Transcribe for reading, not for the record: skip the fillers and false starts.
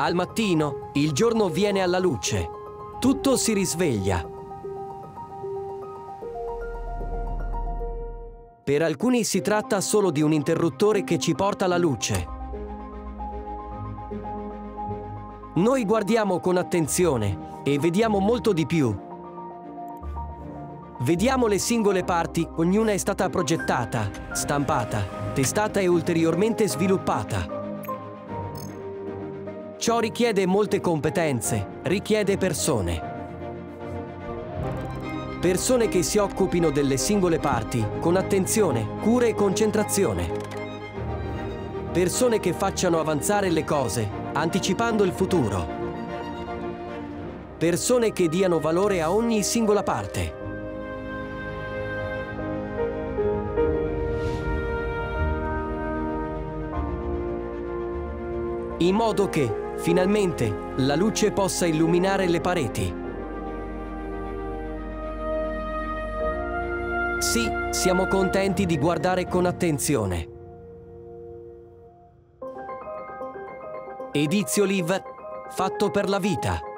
Al mattino, il giorno viene alla luce. Tutto si risveglia. Per alcuni si tratta solo di un interruttore che ci porta la luce. Noi guardiamo con attenzione e vediamo molto di più. Vediamo le singole parti, ognuna è stata progettata, stampata, testata e ulteriormente sviluppata. Ciò richiede molte competenze, richiede persone. Persone che si occupino delle singole parti con attenzione, cura e concentrazione. Persone che facciano avanzare le cose, anticipando il futuro. Persone che diano valore a ogni singola parte. In modo che, finalmente, la luce possa illuminare le pareti. Sì, siamo contenti di guardare con attenzione. Edizio Live, fatto per la vita.